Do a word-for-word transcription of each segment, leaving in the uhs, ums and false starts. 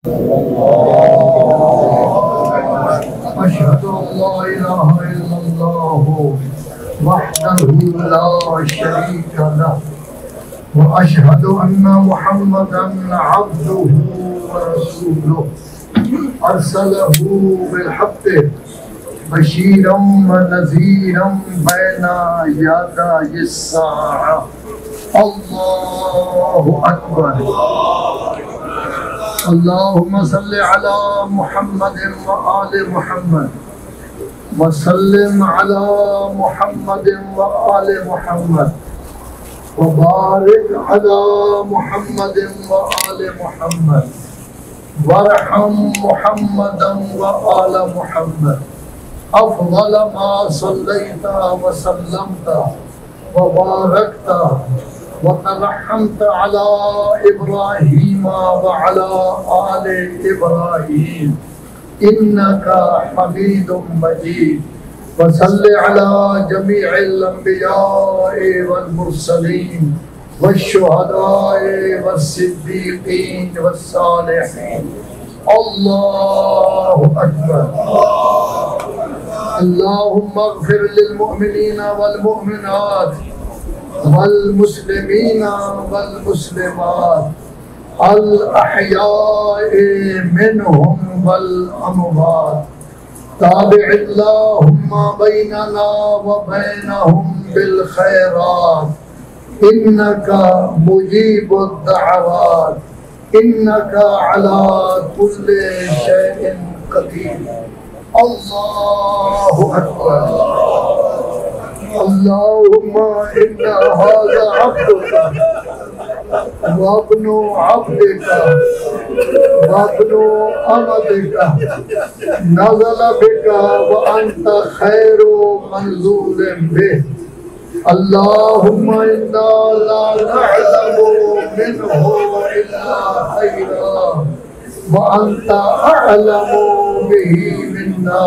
أشهد أن لا إله إلا الله وحده لا شريك له وأشهد أن محمدا عبده ورسوله أرسله بالحق بشيرا ونذيرا بين يدي الساعة. الله أكبر. اللهم صل على محمد وآل محمد وسلم على محمد وآل محمد وبارك على محمد وآل محمد وارحم محمدا وآل محمد أفضل ما صليت وسلمت وباركت وترحمت على إبراهيم وعلى آل إبراهيم إنك حميد مجيد. وصل على جميع الأنبياء والمرسلين والشهداء والصديقين والصالحين. الله أكبر. اللهم اغفر للمؤمنين والمؤمنات والمسلمين والمسلمات الأحياء منهم والأموات. تابع اللهم بيننا وبينهم بالخيرات إنك مجيب الدعوات إنك على كل شيء قدير. الله أكبر. اللهم إن هذا عبدك وابن عبدك وابن أمتك نزل بك وأنت خير منزول به. اللهم إنا لا نعلم منه إلا خيرا وأنت أعلم به منا.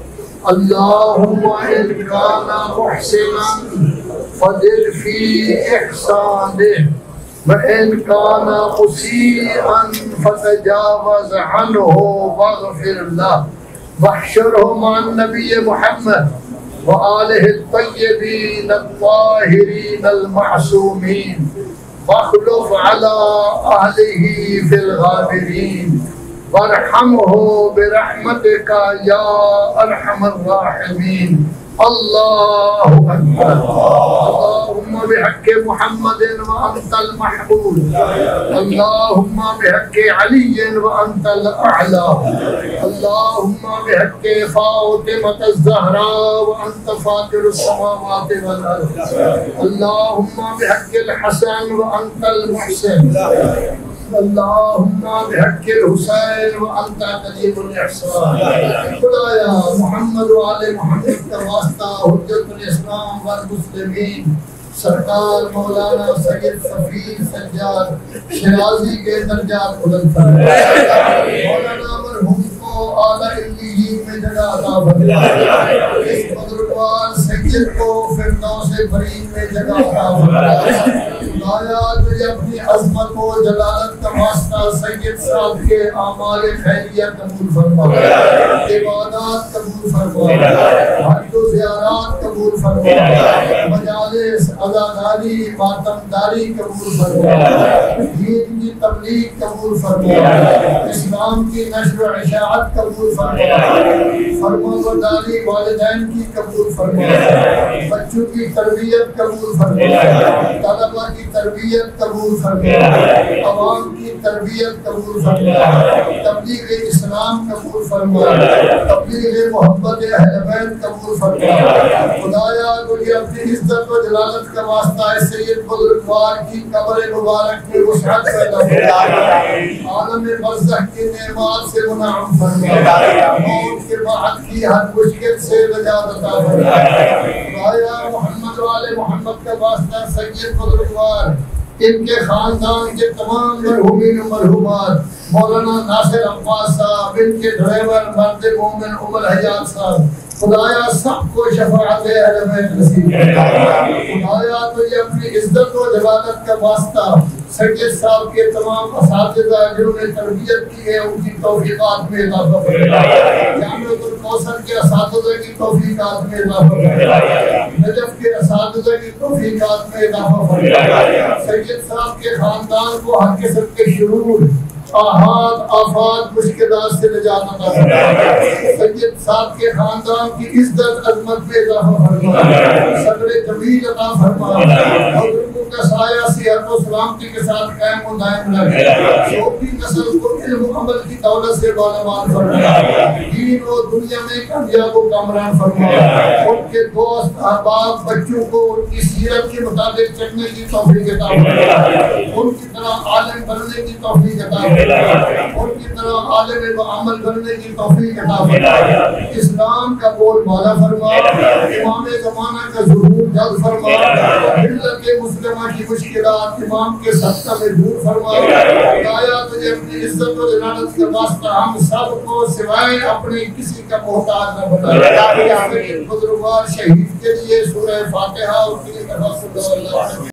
اللهم إن كان محسنا فزد في إحسانه وإن كان مسيئا فتجاوز عنه واغفر له واحشره مع النبي محمد وآله الطيبين الطاهرين المعصومين واخلف على أهله في الغابرين وارحمه برحمتك يا أرحم الراحمين. الله أكبر. اللهم بحق محمد وأنت المحبوب. اللهم بحق علي وأنت الأعلى. اللهم بحق فاطمة الزهراء وأنت فاطر السماوات والأرض. اللهم بحق الحسن وأنت المحسن. اللهم بحق الحسین وانت قدیم الاحسان. خدایا محمد و آل محمد کا واسطہ حجت الاسلام والمسلمین سرکار مولانا سید صفی سجاد شیرازی کے درجات بلند فرمائے. مولانا مرحوم کو اعلی علیین میں جگہ عطا فرمائے. اس بزرگوار سید کو فردوس برین میں جگہ عطا فرمائے. خدایا تجھے اپنی عظمت و جلالت کا واسطہ سید صاحب کے اعمال خیریہ قبول فرما. عبادات قبول فرما. حج و زیارات قبول فرما. مجالس عزاداری ماتمداری قبول فرما. دین کی تبلیغ قبول فرما. اسلام کی نشر و اشاعت قبول فرما. فرما برداری والدین کی قبول فرما. بچوں کی تربیت قبول فرما. طلبہ کی تربیت قبول فرما. عوام کی تربیت قبول فرما. تبلیغ اسلام قبول فرما. تبلیغ محبت اہل بیت قبول فرما. خدایا تجھے اپنی عزت و جلالت کا واسطہ سید بزرگوار کی قبر مبارک میں وسعت پیدا فرما. عالم برزخ کی نعمات سے منعم فرما. موت کے بعد کی ہر مشکل سے نجات عطا فرما. خدایا محمد و آل محمد کا واسطہ سید بزرگوار ان کے خاندان کے تمام مرحومین و مرحومات مولانا ناصر عباس صاحب ان کے ڈرائیور مرد مومن عمر حیات صاحب خدایا سب کو شفاعت اہل بیت نصیب فرما. خدایا تو یہ اپنی عزت و جلالت کا واسطہ سید صاحب کے تمام اساتذہ جنہوں نے تربیت کی ہے ان کی توفیقات میں اضافہ فرمائے، جامعۃ الکوثر کے اساتذہ کی توفیقات میں اضافہ فرمائے، نجف کے اساتذہ کی توفیقات میں اضافہ فرمائے، سید صاحب کے خاندان کو ہر قسم کے شرور آحات آفات مشکلات سے نجات عطا فرمائے، سید صاحب کے خاندان کی عزت عظمت میں اضافہ فرمائے، صبر جمیل عطا فرمائے، اور ان کا سایہ صحت و سلامتی کے ساتھ قائم و دائم رکھے، چھوٹی نسل کو علم و عمل کی دولت سے بالامال فرمائے، دین و دنیا میں کامیاب و کامران فرمائے، ان کے دوست احباب بچوں کو ان کی سیرت کے مطابق چلنے کی توفیق عطا فرمائے، ان کی طرح عالم بننے کی توفیق عطا فرمائے، ان کی طرح عالم و عمل بننے کی توفیق عطا فرمائے، اسلام کا بول بالا فرما، امام زمانہ کا ظہور جلد فرما، ملت مسلمہ کی مشکلات امام کے صدقہ میں دور فرما، خدایا تجھے اپنی عزت و جلالت کے واسطہ ہم سب کو سوائے اپنے کسی کا محتاج نہ بنا، بزرگوار شہید کے لیے سورہ فاتحہ اور